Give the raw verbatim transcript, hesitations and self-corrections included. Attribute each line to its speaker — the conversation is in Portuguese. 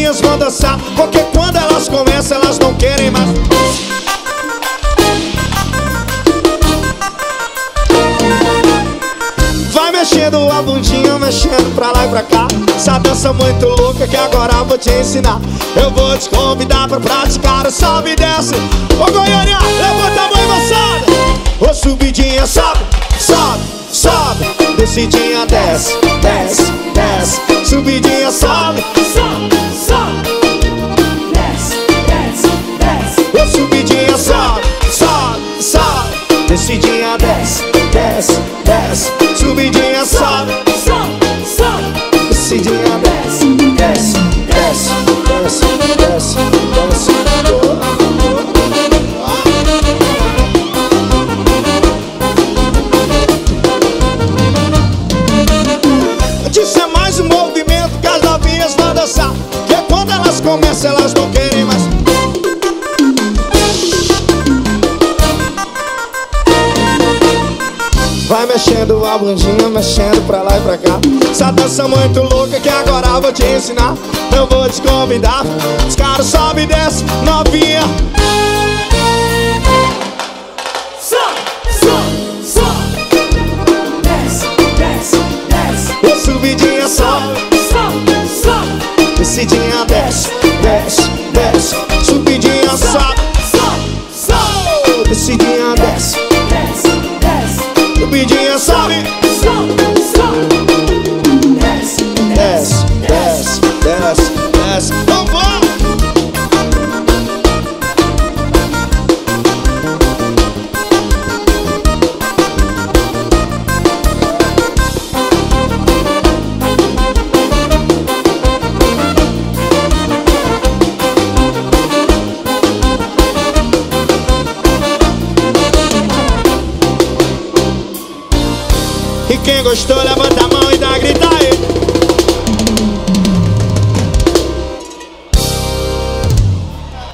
Speaker 1: novinhas vão dançar, porque quando elas começam elas não querem mais. Vai mexendo a bundinha, mexendo pra lá e pra cá. Essa dança muito louca que agora eu vou te ensinar. Eu vou te convidar pra praticar o sobe e desce. Ô Goiânia, levanta a mão e moçada. Ô subidinha, sobe, sobe, sobe. Descidinha, desce, desce, desce. Subidinha, sobe, sobe, sobe. Desce, desce, desce. Ô subidinha, sobe, sobe, sobe. Descidinha, desce, desce, desce. Subidinha, sobe, sobe, sobe. Descidinha, desce, desce, desce, desce, desce, desce. Isso é mais um movimento que as novinhas vão dançar, que quando elas começam elas não querem mais. Vai mexendo a bundinha, mexendo pra lá e pra cá. Essa dança muito louca que agora eu vou te ensinar. Eu vou te convidar. Os caras sobe e desce, novinha. Sobe, sobe, sobe. Desce, desce, desce. E subidinha, sobe, sobe, sobe. Descidinha, desce, desce, desce. Subidinha, sobe, sobe, sobe. Descidinha, desce, desce, desce. Subidinha, sobe, sobe, sobe. Desce, desce, desce, desce, desce. Então vamos! E quem gostou, levanta a mão e dá grita aí.